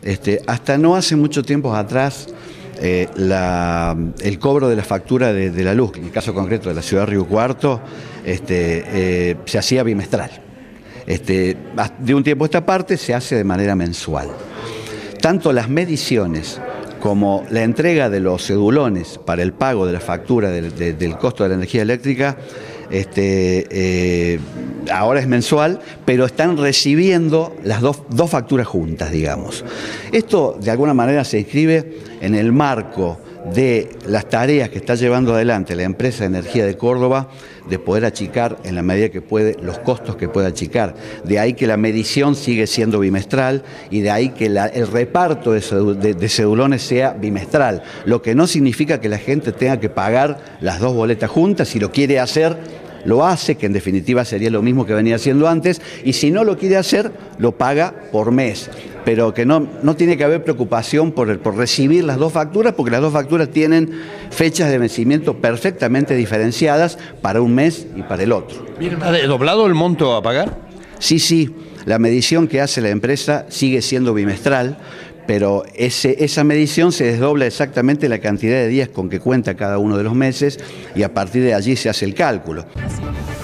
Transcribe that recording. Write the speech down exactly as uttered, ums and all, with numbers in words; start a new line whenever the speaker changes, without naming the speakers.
Este, hasta no hace mucho tiempo atrás, eh, la, el cobro de la factura de, de la luz, en el caso concreto de la ciudad de Río Cuarto, este, eh, se hacía bimestral. Este, de un tiempo a esta parte se hace de manera mensual. Tanto las mediciones como la entrega de los cedulones para el pago de la factura del, de, del costo de la energía eléctrica, este, eh, ahora es mensual, pero están recibiendo las dos, dos facturas juntas, digamos. Esto de alguna manera se inscribe en el marco de las tareas que está llevando adelante la empresa de energía de Córdoba, de poder achicar en la medida que puede los costos que puede achicar. De ahí que la medición sigue siendo bimestral y de ahí que la, el reparto de, de, de cedulones sea bimestral, lo que no significa que la gente tenga que pagar las dos boletas juntas. Si lo quiere hacer, lo hace, que en definitiva sería lo mismo que venía haciendo antes, y si no lo quiere hacer, lo paga por mes. Pero que no, no tiene que haber preocupación por, por recibir las dos facturas, porque las dos facturas tienen fechas de vencimiento perfectamente diferenciadas para un mes y para el otro.
¿Ha doblado el monto a pagar?
Sí, sí, la medición que hace la empresa sigue siendo bimestral, pero ese, esa medición se desdobla exactamente la cantidad de días con que cuenta cada uno de los meses y a partir de allí se hace el cálculo.